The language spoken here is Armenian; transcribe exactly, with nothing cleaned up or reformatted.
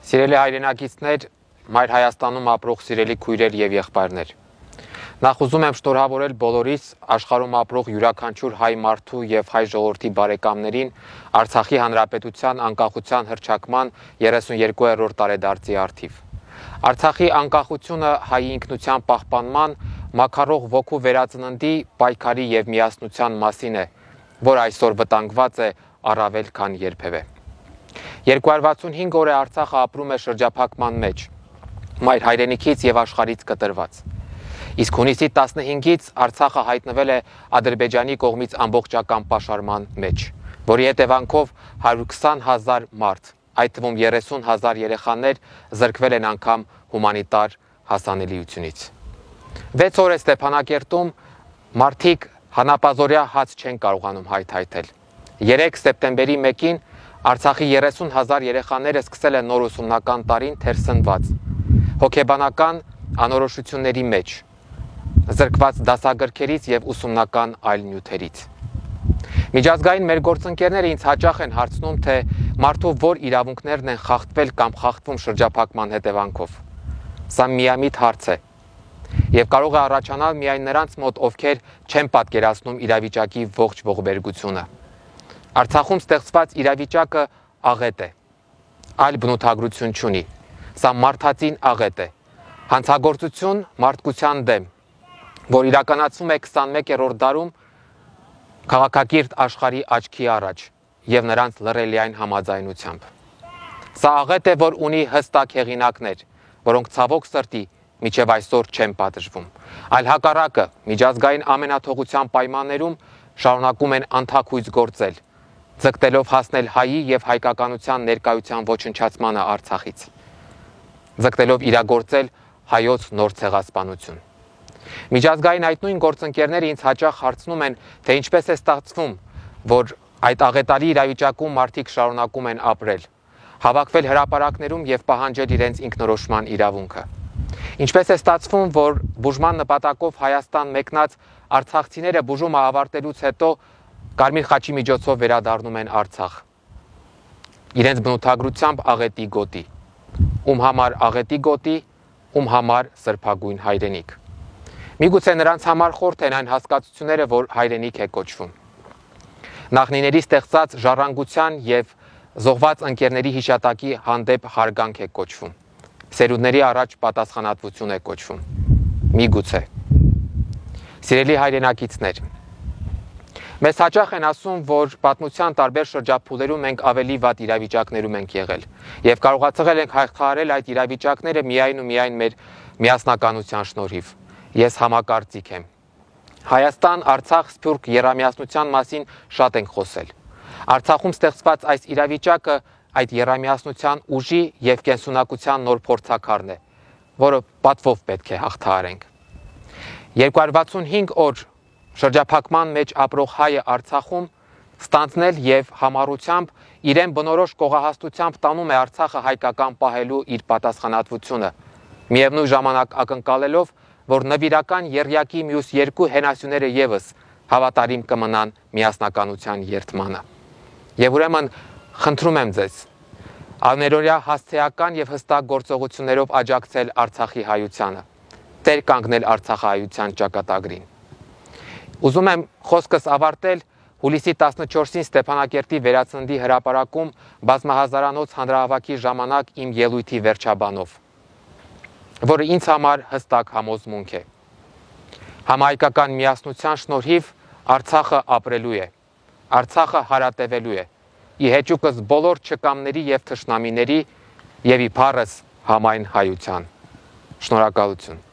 Սիրելի հայրենակիցներ, Մայր Հայաստանում ապրող սիրելի քույրեր եւ եղբայրներ։ Նախ ուզում եմ շնորհավորել բոլորիս աշխարհում ապրող յուրաքանչյուր հայ մարդու եւ հայ ժողովրդի բարեկամներին Արցախի Հանրապետության անկախության հռչակման երեսունյոթերորդ տարեդարձի առթիվ։ Արցախի անկախությունը հայի ինքնության պահպանման, մաքարող ոգու վերածննդի, պայքարի եւ միասնության մասին է, որ այսօր վտանգված է առավել քան երբևէ։ երկու հարյուր վաթսունհինգ օր է Արցախը ապրում է շրջափակման մեջ, մայր հայրենիքից եւ աշխարհից կտրված։ Իսկ հունիսի տասնհինգից Արցախը հայտնվել է Ադրբեջանի կողմից ամբողջական պաշարման մեջ, որի հետևանքով հարյուր քսան հազար մարդ, այդ թվում երեսուն հազար երեխաներ զրկվել են անգամ հումանիտար հասանելիությունից։ վեց օր է Ստեփանակերտում մարդիկ հանապազօրյա հաց չեն կարողանում հայթայթել։ երեք սեպտեմբերի մեկին Արցախի երեսուն հազար երեխաները սկսել են նոր ուսումնական տարին թերսնված, հոգեբանական անորոշությունների մեջ, զրկված դասագրքերից եւ ուսումնական այլ նյութերից։ Միջազգային մեր գործընկերները ինձ հաճախ են հարցնում, թե մարդու որ իրավունքներն են խախտվել կամ խախտվում շրջափակման հետևանքով։ Սա միամիտ հարց է եւ կարող է առաջանալ միայն նրանց մոտ, ովքեր չեն պատկերացնում իրավիճակի ողջ ողբերգությունը։ Արցախում ստեղծված իրավիճակը աղետ է, այլ բնութագրություն չունի, սա մարդածին աղետ է, հանցագործություն մարդկության դեմ, որ իրականացվում է քսանմեկերորդ դարում քաղաքակիրթ աշխարհի աչքի առաջ եւ նրանց լռելիային համաձայնությամբ։ Սա աղետ է, որ ունի հստակ հեղինակներ, որոնք ցավոք սրտի մինչև այսօր չեն պատժվում, այլ հակառակը միջազգային ամենաթողության պայմաններում շարունակում են անթաքույց գործել, ձգտելով հասնել հայի եւ հայկականության ներկայության ոչնչացմանը Արցախից, ձգտելով իրագործել հայոց նոր ցեղասպանություն։ Միջազգային այդ նույն գործընկերները ինձ հաճախ հարցնում են, թե ինչպես է ստացվում, որ այդ աղետալի իրավիճակում մարդիկ շարունակում են ապրել, հավաքվել հրապարակներում եւ պահանջել իրենց ինքնորոշման իրավունքը։ Ինչպես է ստացվում, որ բուժման նպատակով Հայաստան մեկնած արցախցիները բուժումը ավարտելուց հետո Կարմիր խաչի միջոցով վերադառնում են Արցախ, իրենց բնութագրությամբ աղետի գոտի, ում համար աղետի գոտի, ում համար սրբագույն հայրենիք։ Միգուցե նրանց համար խորթ են այն հասկացությունները, որ հայրենիք է կոչվում։ Նախնիների ստեղծած ժառանգության եւ զոհված ընկերների հիշատակի հանդեպ հարգանք է կոչվում։ Սերունդների առաջ պատասխանատվություն է կոչվում։ Միգուցե։ Սիրելի հայրենակիցներ, մեզ հաճախ են ասում, որ պատմության տարբեր շրջափուլերում մենք ավելի վատ իրավիճակներում ենք եղել եւ կարողացել ենք հաղթահարել այդ իրավիճակները միայն ու միայն մեր միասնականության շնորհիվ։ Ես համակարծիք եմ։ Հայաստան, Արցախ, Սփյուռք եռամիասնության մասին շատ ենք խոսել։ Արցախում ստեղծված այս իրավիճակը այդ եռամիասնության ուժի եւ կենսունակության նոր փորձաքարն է, որը պատվով պետք է հաղթահարենք։ երկու հարյուր վաթսունհինգ օր շրջափակման մեջ ապրող հայը Արցախում ստանձնել եւ համառությամբ իրեն բնորոշ կողահաստությամբ տանում է Արցախը հայկական պահելու իր պատասխանատվությունը, միևնույն ժամանակ ակնկալելով, որ նվիրական եռյակի մյուս երկու հենասյուները եւս հավատարիմ կմնան միասնականության երդմանը։ Եվ ուրեմն խնդրում եմ ձեզ աներորյա հասցեական եւ հստակ գործողություններով աջակցել Արցախի հայությանը, տեր կանգնել Արցախահայության ճակատագրին։ Ուզում եմ խոսքս ավարտել հուլիսի տասնչորսին Ստեփանակերտի վերածննդի հրապարակում բազմահազարանոց հանրահավաքի ժամանակ իմ ելույթի վերջաբանով, որը ինձ համար հստակ համոզմունք է։ Համահայկական միասնության շնորհիվ Արցախը ապրելու է, Արցախը հարատևելու է, ի հեճուկս բոլոր չկամների եւ թշնամիների եւ իբարս համայն հայության։ Շնորհակալություն։